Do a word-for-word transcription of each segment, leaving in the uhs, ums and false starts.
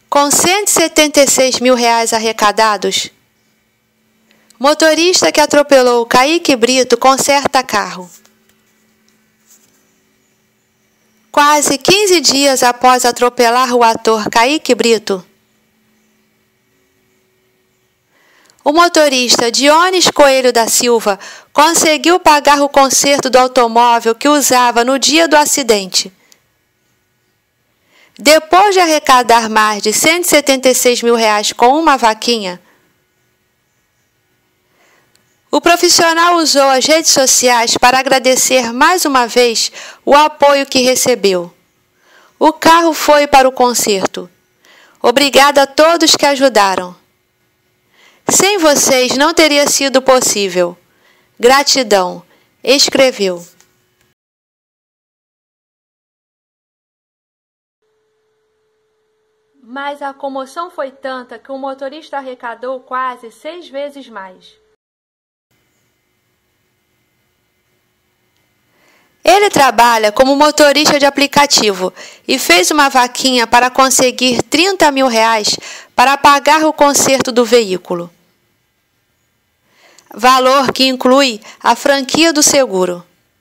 Com cento e setenta e seis mil reais arrecadados, motorista que atropelou Kaique Brito conserta carro. Quase quinze dias após atropelar o ator Kaique Brito, o motorista Dionis Coelho da Silva conseguiu pagar o conserto do automóvel que usava no dia do acidente. Depois de arrecadar mais de cento e setenta e seis mil reais com uma vaquinha, o profissional usou as redes sociais para agradecer mais uma vez o apoio que recebeu. O carro foi para o conserto. Obrigada a todos que ajudaram. Sem vocês não teria sido possível. Gratidão, escreveu. Mas a comoção foi tanta que o motorista arrecadou quase seis vezes mais. Ele trabalha como motorista de aplicativo e fez uma vaquinha para conseguir trinta mil reais para pagar o conserto do veículo. Valor que inclui a franquia do seguro,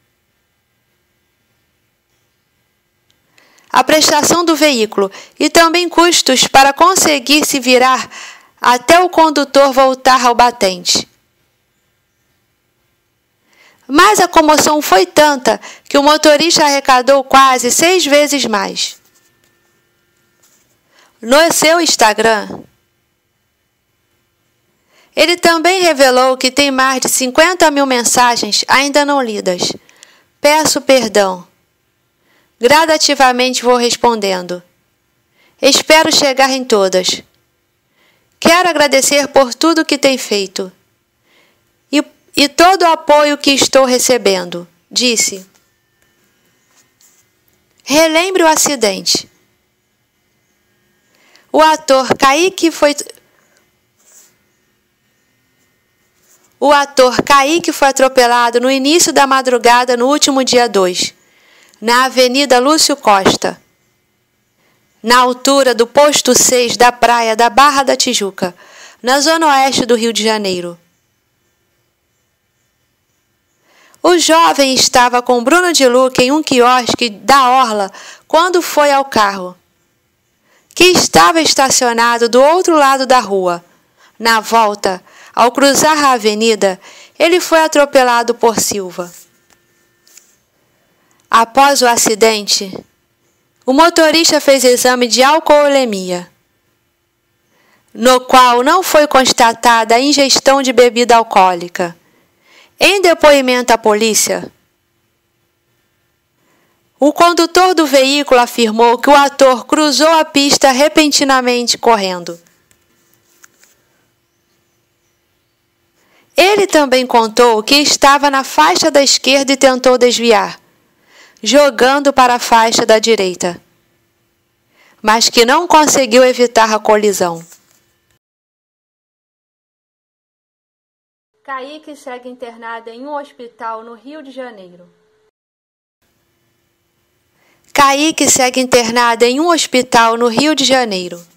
a prestação do veículo e também custos para conseguir se virar até o condutor voltar ao batente. Mas a comoção foi tanta que o motorista arrecadou quase seis vezes mais. No seu Instagram, ele também revelou que tem mais de cinquenta mil mensagens ainda não lidas. Peço perdão. Gradativamente vou respondendo. Espero chegar em todas. Quero agradecer por tudo que tem feito e, e todo o apoio que estou recebendo, disse. Relembre o acidente. O ator Kaique foi... O ator Kaique foi atropelado no início da madrugada no último dia dois. Na Avenida Lúcio Costa, na altura do posto seis da praia da Barra da Tijuca, na zona oeste do Rio de Janeiro. O jovem estava com Bruno de Luca em um quiosque da Orla quando foi ao carro, que estava estacionado do outro lado da rua. Na volta, ao cruzar a avenida, ele foi atropelado por Silva. Após o acidente, o motorista fez exame de alcoolemia, no qual não foi constatada a ingestão de bebida alcoólica. Em depoimento à polícia, o condutor do veículo afirmou que o ator cruzou a pista repentinamente correndo. Ele também contou que estava na faixa da esquerda e tentou desviar, jogando para a faixa da direita, mas que não conseguiu evitar a colisão. Kaique segue internado em um hospital no Rio de Janeiro. Kaique segue internado em um hospital no Rio de Janeiro.